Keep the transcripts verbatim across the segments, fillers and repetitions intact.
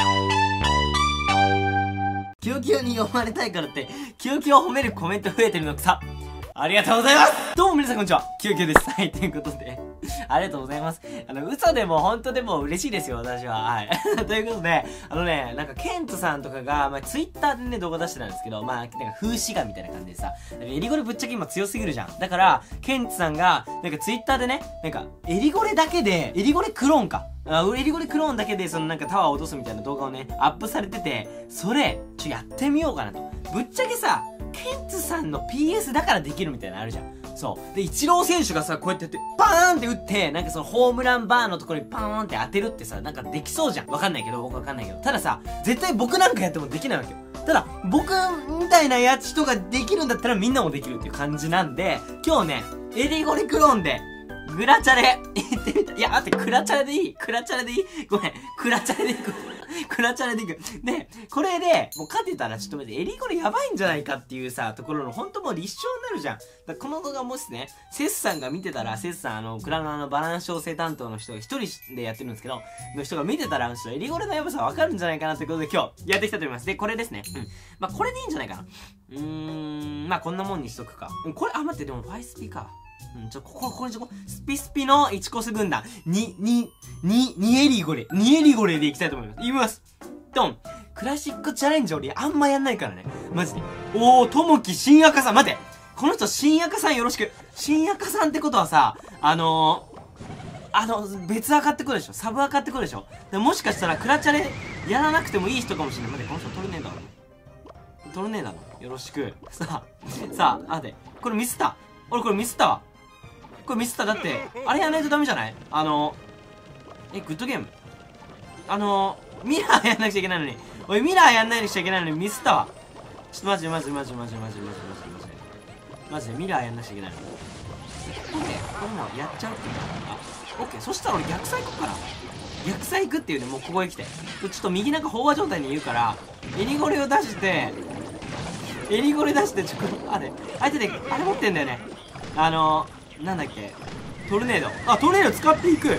キヨキヨに読まれたいからって、キヨキヨを褒めるコメント増えてるのくさ。ありがとうございます。どうも皆さんこんにちは。キヨキヨです。はい、ということで、ありがとうございます。あの、嘘でも本当でも嬉しいですよ、私は。はい。ということで、あのね、なんかケントさんとかが、まあ、ツイッターでね、動画出してたんですけど、まあ、なんか風刺画みたいな感じでさ、なんかエリゴレぶっちゃけ今強すぎるじゃん。だから、ケントさんが、なんかツイッターでね、なんか、エリゴレだけで、エリゴレクローンか。あ、エリゴレクローンだけで、そのなんかタワーを落とすみたいな動画をね、アップされてて、それ、ちょ、やってみようかなと。ぶっちゃけさ、ケンツさんの ピーエス だからできるみたいなのあるじゃん。そう。で、イチロー選手がさ、こうやってやって、バーンって打って、なんかそのホームランバーのところにパーンって当てるってさ、なんかできそうじゃん。わかんないけど、僕わかんないけど。たださ、絶対僕なんかやってもできないわけよ。ただ、僕みたいなやつ人ができるんだったらみんなもできるっていう感じなんで、今日ね、エリゴレクローンで、グラチャレ、言ってみた。いや、待って、クラチャレでいいクラチャレでいいごめん。クラチャレでいく。クラチャレでいく。で、これで、もう勝てたらちょっと待って、エリゴレやばいんじゃないかっていうさ、ところの、ほんともう立証になるじゃん。だからこの動画もしね、セスさんが見てたら、セスさん、あの、クラのあの、バランス調整担当の人が一人でやってるんですけど、の人が見てたら、ちょっとエリゴレのやばさわかるんじゃないかなってことで今日、やっていきたいと思います。で、これですね。うん。まあ、これでいいんじゃないかな。うーん、まあ、こんなもんにしとくか。これ、あ、待って、でも、ファイスピか。うん、ちょ、ここ、これちょ、スピスピのいちコス軍団。に、に、に、にエリゴレ。にエリゴレでいきたいと思います。言います。ドン。クラシックチャレンジ俺あんまやんないからね。マジで。おー、ともき新赤さん。待て。この人新赤さんよろしく。新赤さんってことはさ、あのー、あの、別赤ってことでしょ。サブ赤ってことでしょ。でもしかしたらクラチャレやらなくてもいい人かもしれない。待て、この人トルネードだろ。トルネードだろ。よろしく。さあ、さあ、あで。これミスった。俺これミスったわ。これミスった。だって、あれやらないとダメじゃない？あのー、え、グッドゲームあのー、ミラーやんなくちゃいけないのに。おい、ミラーやんないにしちゃいけないのにミスったわ。ちょっとマジでマジでマジでマジでマジでマジでマジでマジで。マジでミラーやんなくちゃいけないの。オッケー。これもうやっちゃうって言ったら。あ、オッケー。そしたら俺逆サイ行こっかな。逆サイ行くっていうね、もうここへ来て。ちょっと右なんか飽和状態にいるから、エリゴレを出して、エリゴレ出して、ちょっと、あれ、相手で、あれ持ってんだよね。あのー、なんだっけ。トルネード。あ、トルネード使っていく。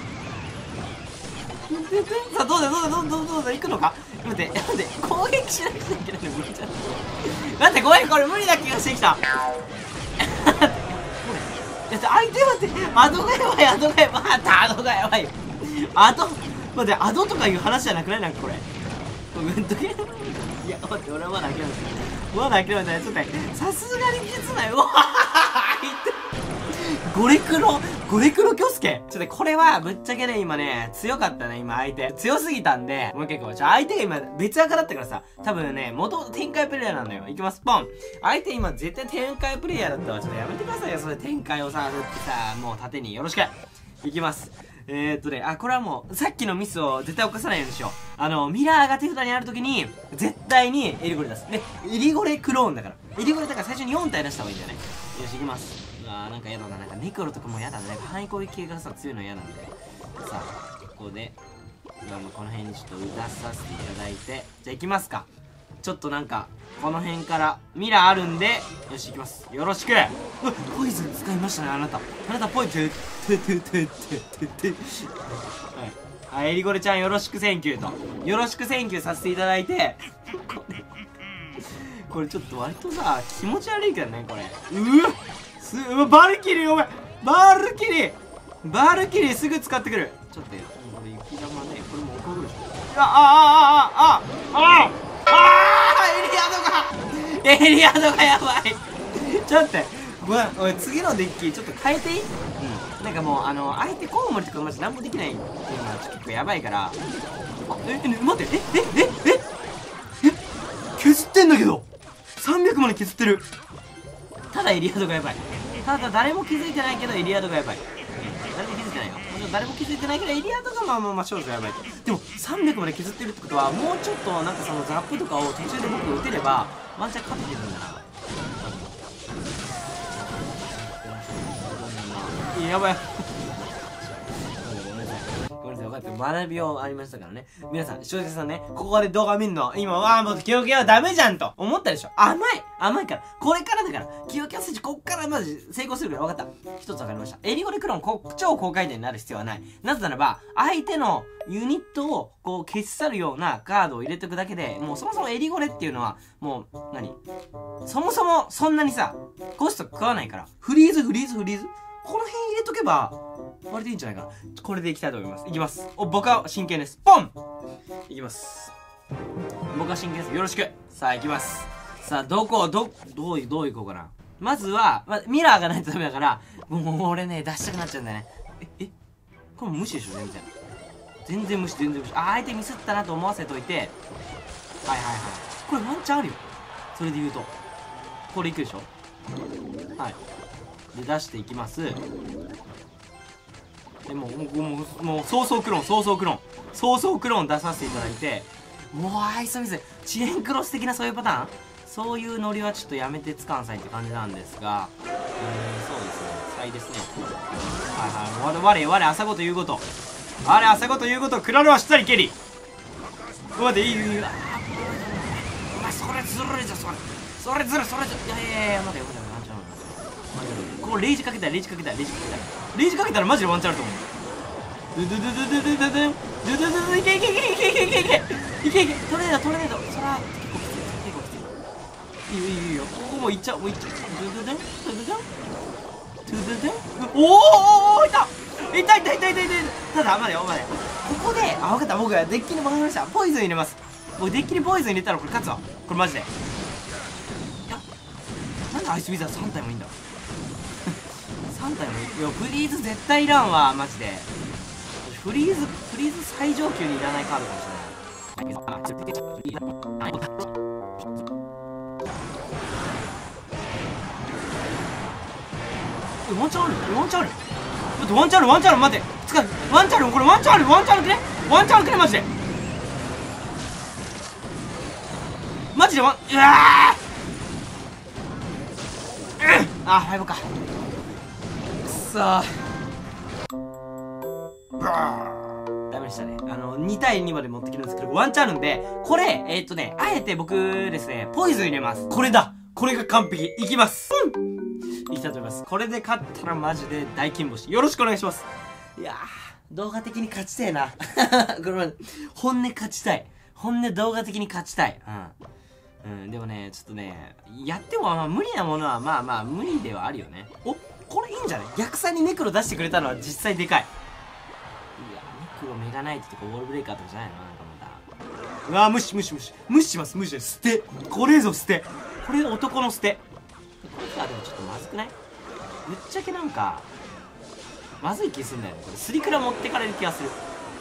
さあ、どうだどうだどうだどうだどうだ行くのか待って、待って、攻撃しなくちゃいけないの無理じゃん。待って、ごめん、これ無理な気がしてきた。待って、相手待って、アドがやばい、アドがやばい、またアドがやばい。アド、待って、アドとかいう話じゃなくないなんかこれ。グッドゲームいや、待って、俺はまだ諦めてない。まだ諦めてない。ちょっと待って、さすがに技術ない。うわゴレクロ、ゴレクロキョスケちょっとね、これは、ぶっちゃけね、今ね、強かったね、今相手。強すぎたんで、もう結構、ちょ、相手が今、別赤だったからさ、多分ね、元々展開プレイヤーなんだよ。いきます、ポン相手今、絶対展開プレイヤーだったわ。ちょっとやめてくださいよ、それ展開をさ、振ってさ、もう縦によろしくいきます。えーっとね、あ、これはもう、さっきのミスを絶対犯さないようにしよう。あの、ミラーが手札にあるときに、絶対にエリゴレ出す。で、エリゴレクローンだから。エリゴレだから最初によん体出した方がいいんだよね。よし、いきます。あーなんか嫌だな。なんかネクロとかも嫌だね。範囲攻撃系がさ、強いの嫌なんで。さあ、ここで、まあまあこの辺にちょっと打たさせていただいて。じゃあ行きますか。ちょっとなんか、この辺からミラーあるんで、よし、行きます。よろしく。うわ、ポイズン使いましたね、あなた。あなたポイズン、てててててて。はい。はい、エリゴレちゃんよろしくセンキューと。よろしくセンキューさせていただいて、これちょっと割とさ、気持ち悪いからね、これ。うわすうわ、バルキリーお前バルキリーバルキリーすぐ使ってくる。ちょっとよ、これ雪玉ね、これも怒るでしょ。あ、あ、あ、あ、あ、あ、あ、あ、エリアドがエリアドがやばいちょっと待って、ごめん、おい、次のデッキちょっと変えていい？うん。なんかもう、あの、相手コウモリとかマジ何もできないっていうのは結構やばいから。あ、え、え、待って、え、え、え、え、え、削ってんだけどさんびゃくまで削ってる。ただエリアドがやばい。ただ誰も気づいてないけどエリアドがやばい。誰も気づいてないよ。もちろん誰も気づいてないけどエリアドがまあまあまあ少女やばい。でもさんびゃくまで削ってるってことはもうちょっとなんかそのザップとかを途中で僕打てればワンチャン勝ってくるんだな。やばいごめんなさいごめんなさい分かったと学びをありましたからね。皆さん、正直さんね、ここで動画見んの、今、わあ、もう、キヨキヨはダメじゃんと思ったでしょ。甘い甘いから。これからだから。キヨキヨ選手、こっからまず成功するから分かった。一つ分かりました。エリゴリクローン、こ超高回転になる必要はない。なぜならば、相手のユニットを、こう、消し去るようなカードを入れておくだけで、もうそもそもエリゴレっていうのは、もう、何そもそも、そんなにさ、コスト食わないから。フリーズ、フリーズ、フリーズ。この辺入れとけば、割といいんじゃないかな。これでいきたいと思います。いきます。お、僕は真剣です。ポンいきます。僕は真剣です。よろしく。さあ、いきます。さあ、どこ、ど、どう、どういこうかな。まずは、ま、ミラーがないとダメだから、もう俺ね、出したくなっちゃうんだよね。え、えこれ無視でしょ、全然。全然無視、全然無視。あ、相手ミスったなと思わせといて。はいはいはい。これワンチャンあるよ。それで言うと。これいくでしょ。はい。で、出していきます。でもう、もう、もう、もう、早々クローン、早々クローン。早々クローン出させていただいて、もう、アイソミス、遅延クロス的なそういうパターンそういうノリはちょっとやめてつかんさいって感じなんですが、えー、そうですね。使いですね。はいはい。我、我、我、朝ごと言うこと。我、朝ごと言うこと、クラルはしたり蹴り。待って、いい、いい、いい。あー、お前、それずるいぞ、それ。それずるい、それずるい。いやいやいや、待てよ、待てよ。これレイジかけたらレイジかけたらレイジかけたらレイジかけたらマジでワンチャンあると思う。ドゥドゥドゥドゥドゥドゥドゥドゥドゥドゥドゥいけいけいけいけいけいけいけいけいけトレードトレードそら結構きつい結構きつい。いいよいいよいいよ。ここもういっちゃうもういっちゃう。ドゥドゥドゥドゥドゥドゥドゥドゥおおいたいたいたいたいたいた。ただ待てよ待てよ。ここであ分かった。僕がデッキに分かりました。ポイズン入れます。僕デッキにポイズン入れたらこれ勝つわ。これマジで。いやなんでアイスウィザーさん体もいいんだ。さん体もいい。いやフリーズ絶対いらんわマジで。フリーズフリーズ最上級にいらないカードかもしれない。ワンチャンあるワンチャンある待ってワンチャンあるワンチャンある待ってつかワンチャンあるこれワンチャンあるワンチャンあるくねワンチャンあるくねマジでマジでワンうわーあファイブかくそーダメでしたね。あの、に対にまで持ってきるんですけど、ワンチャンあるんで、これ、えー、っとね、あえて僕ですね、ポイズン入れます。これだこれが完璧いきますうんいきたいと思います。これで勝ったらマジで大金星。よろしくお願いします。いやー、動画的に勝ちたいな。これ本音勝ちたい。本音動画的に勝ちたい。うん。うん、でもね、ちょっとね、やってもまあ無理なものはまあまあ無理ではあるよね。おこれいいんじゃない逆さにネクロ出してくれたのは実際でかい。いや、ネクロメガナイトとかウォールブレイカーとかじゃないのなんかまた。うわー、無視無視無視。無視します、無視です。捨て。これぞ捨て。これ男の捨て。これさ、でもちょっとまずくないぶっちゃけなんか、まずい気すんだよね。これスリクラ持ってかれる気がする。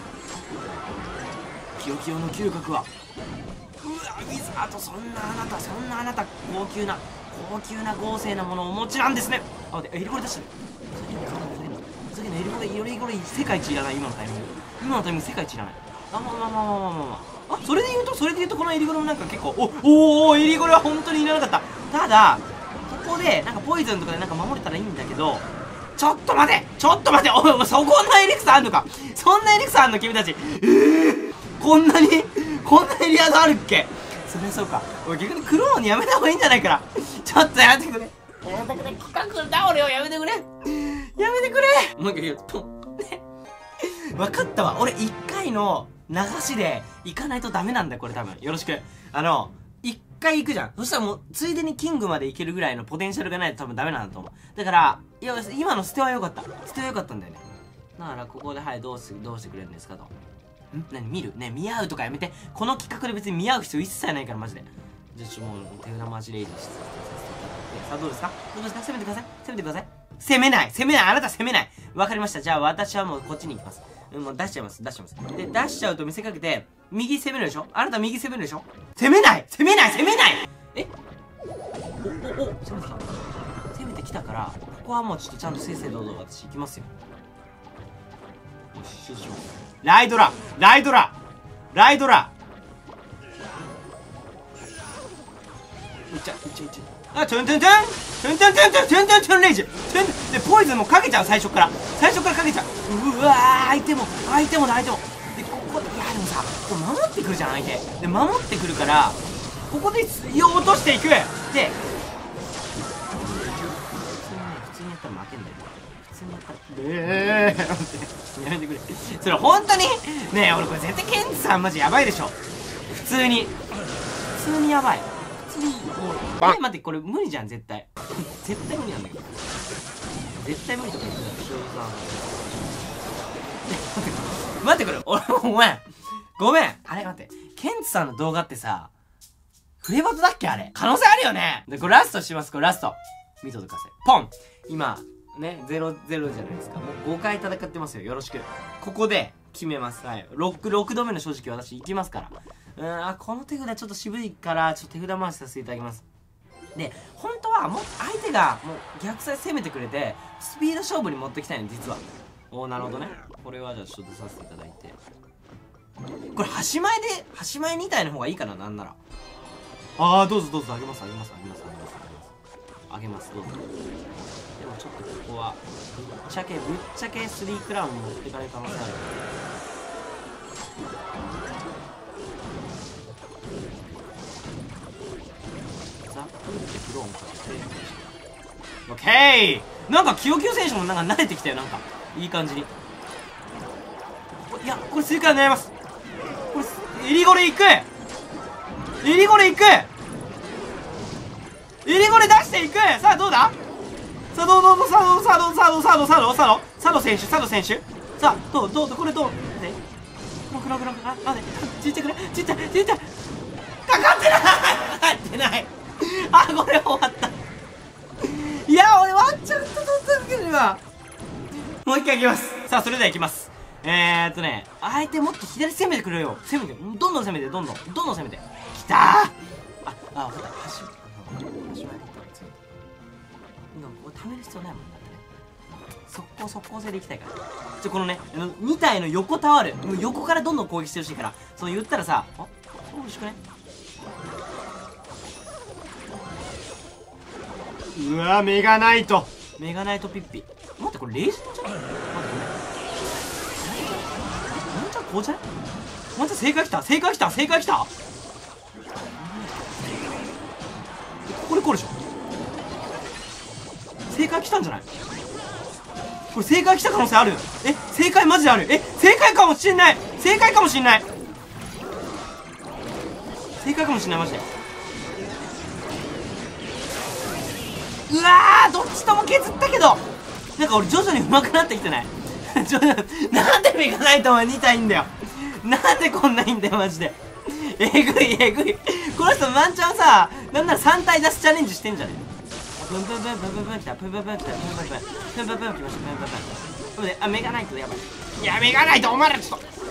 キヨキヨの嗅覚は。うわ、ウィザード、そんなあなた、そんなあなた、高級な、高級な豪勢なものをお持ちなんですね。あ、待って、エリゴレ出してる。さっきのエリゴレ、エリゴレ、世界一いらない、今のタイミング。今のタイミング世界一いらない。あ、まあまあまあまあまあまあまあ。あ、それで言うと、それで言うと、このエリゴレもなんか結構、お、おおエリゴレは本当にいらなかった。ただ、ここで、なんかポイズンとかでなんか守れたらいいんだけど、ちょっと待てちょっと待ておい、そこんなエリクサあんのかそんなエリクサあんの君たちえー、こんなにこんなエリアがあるっけそりゃそうか。俺逆にクローンにやめた方がいいんじゃないかな。ちょっとやめてくれ。やめてくれ。企画倒れをやめてくれ。やめてくれ。もう一回言うと。ね。分かったわ。俺一回の流しで行かないとダメなんだよ、これ多分。よろしく。あの、一回行くじゃん。そしたらもう、ついでにキングまで行けるぐらいのポテンシャルがないと多分ダメなんだと思う。だから、いや、今の捨ては良かった。捨ては良かったんだよね。だから、ここで、はい、どうす、どうしてくれるんですかと。ん何見るね、見合うとかやめて。この企画で別に見合う必要一切ないから、マジで。じゃあ、ちょ、もう、手札マジレイジしてさせていただいて。さあ、どうですかどうですか攻めてください。攻めてください。攻めない攻めないあなた攻めないわかりました。じゃあ、私はもうこっちに行きます。もう出しちゃいます。出しちゃいます。で、出しちゃうと見せかけて、右攻めるでしょあなた右攻めるでしょ攻めない攻めない攻めないえお、お、お、攻めてきた。攻めてきたから、ここはもうちょっとちゃんと正々堂々私行きますよ。よし、集中します。ライドラライドラライドラいっちゃいっちゃいっちゃあ、トゥントゥントゥントゥントゥントゥントゥントゥントゥントゥンレイジトゥンで、ポイズンもかけちゃう最初から最初からかけちゃううわー相手も相手もだ相手ももさ、こう守ってくるじゃん、相手。で、守ってくるから、ここで水を落としていく。で、普通にね、普通にやったら負けんだよ。普通にやったら、えー、待って、やめてくれ。それ本当にねえ、俺これ絶対ケンツさんマジやばいでしょ。普通に。普通にやばい。普通に、もう、え、待って、これ無理じゃん、絶対。絶対無理なんだけど。絶対無理とか言ってたら、しょうさん。待ってくれ、俺、ごめん。ごめん。あれ待って。ケンツさんの動画ってさ、フレバトだっけあれ。可能性あるよね。で、これラストします、これラスト。見といてください。ポン今、ね、ゼロ、ゼロじゃないですか。もうごかい戦ってますよ。よろしく。ここで決めます。はい。ろく、ろくどめの正直私行きますから。うーん、あ、この手札ちょっと渋いから、ちょっと手札回しさせていただきます。で、本当はもう相手がもう逆サイ攻めてくれて、スピード勝負に持ってきたいの、実は。おー、なるほどね。これはじゃあちょっとさせていただいて。これ、端前で、端前に体の方がいいかな、なんなら。あー、どうぞどうぞ、あげます、あげます、あげます、あげます、あげます、あげます、どうぞ。でもちょっとここは、ぶっちゃけ、ぶっちゃけスリークラウン持ってかれる可能性ある。ザップってフローンかけて。オッケー。なんか、キヨキヨ選手もなんか慣れてきたよ、なんか。いい感じに。いや、これスリークラウン狙います。これ、エリゴレ行くエリゴレ行くエリゴレ出していく。さあどうだ。さあどうどうどうさあどうさあどうさあどうさあどうさあどうさあどうさあどう選手さあどう選手さあどうどうこれどうでロクロクロクああでちっちゃくねちっちゃいちっちゃいかかってないかかってないあこれ終わったいや俺ワンチャンと取ったけど今もう一回いきます。さあそれではいきます。えーっとね相手もっと左攻めてくれよ。攻めてどんどん攻めてどんどんどんどん攻めてきたー。ああ分かった端ためる必要ないもんだってね。速攻速攻性でいきたいからちょこのねあのに体の横たわるもう横からどんどん攻撃してほしいからそう言ったらさあ美味しくね。うわメガナイトメガナイトピッピ待ってこれレイジンじゃない。待ってこれワンチャンこうじゃない。ワンチャン正解きた正解きた正解きたこれこれでしょ。正解来たんじゃない。これ正解来た可能性ある。え正解マジである。え正解かもしんない正解かもしんない正解かもしんないマジで。うわーどっちとも削ったけどなんか俺徐々に上手くなってきてない徐々になんでメガナイトはに体いんだよなんでこんないんだよマジでえぐいえぐいこの人ワンチャンさなんならさん体出すチャレンジしてんじゃね。ブンブンブンブンブンブンきたブンブンブンきたブンブンブンブンブンブンきましたブンブンブンであメガナイトやばい。いやメガナイトお前らちょっとね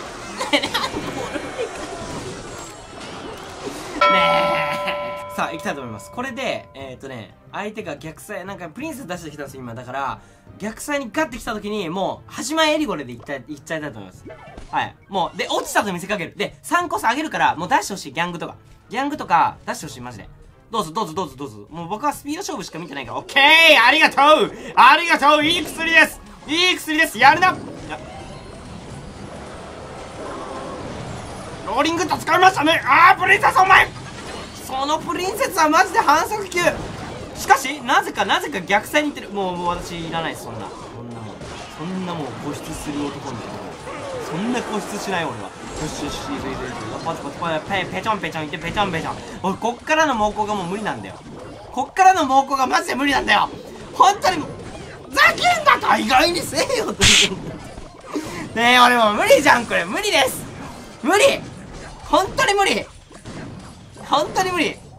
えさあ行きたいと思います。これでえーっとね相手が逆サイなんかプリンセス出してきたんです今だから逆サイにガッてきた時にもう端前エリゴレでいっちゃいいっちゃいたいと思います。はいもうで落ちたと見せかけるでさんコース上げるからもう出してほしい。ギャングとかギャングとか出してほしいマジで。どうぞどうぞどうぞどうぞ。もう僕はスピード勝負しか見てないから。オッケーありがとうありがとういい薬ですいい薬ですやるな。ローリングッド使いましたね。あープリンセスお前そのプリンセスはマジで反則級。しかしなぜかなぜか逆サイに行ってる。もうもう私いらないですそんなそんなもんそんなもう固執する男みたいなそんな固執しない俺は。よしよしいいぞいいぞいいぞポチポチポチペペチョンペチョンいってペチョンペチョン俺こっからの猛攻がもう無理なんだよ。こっからの猛攻がマジで無理なんだよ本当に。ざけんな大概にせえよってねえ俺もう無理じゃんこれ無理です無理本当に無理本当に無理ね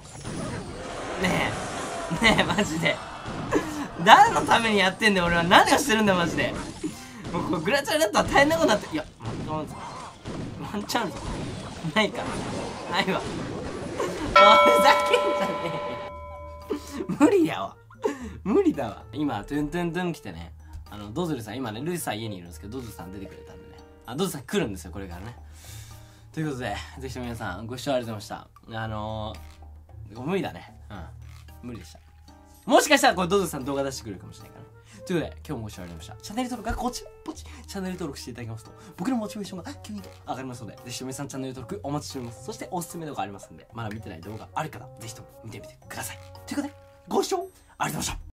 えねえマジで誰のためにやってんだよ俺は。何をしてるんだよマジで。もうこれグラチャラだったら大変なことになって。いやワンチャンワンチャンないかないわおいふざけんじゃねえよ無理やわ無理だわ。今トゥントゥントゥン来てねあのドズルさん今ねルイさん家にいるんですけどドズルさん出てくれたんでねあドズルさん来るんですよこれからね。ということでぜひとも皆さんご視聴ありがとうございました。あのー、無理だねうん無理でした。もしかしたらこれドズルさん動画出してくれるかもしれないからね。ということで今日もご視聴ありがとうございました。チャンネル登録がこちらポチチャンネル登録していただきますと、僕のモチベーションが急に上がりますので、ぜひとも皆さんチャンネル登録お待ちしております。そしておすすめ動画ありますので、まだ見てない動画ある方、ぜひとも見てみてください。ということで、ご視聴ありがとうございました。